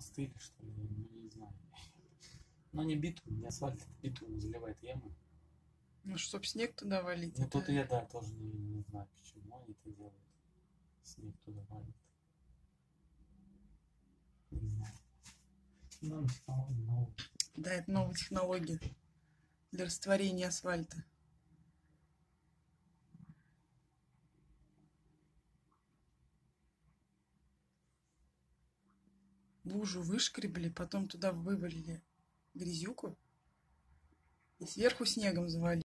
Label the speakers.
Speaker 1: остыли, что ли, ну не знаю. Но не битум, не асфальт, битум заливает ямы.
Speaker 2: Ну, чтоб снег туда валить.
Speaker 1: Ну
Speaker 2: это...
Speaker 1: тут я, да, тоже не знаю, почему они это делают. Снег туда валит. Не знаю. Ну, технологии новые.
Speaker 2: Да, это новая технология для растворения асфальта. Лужу вышкребли, потом туда вывалили грязюку и сверху снегом завалили.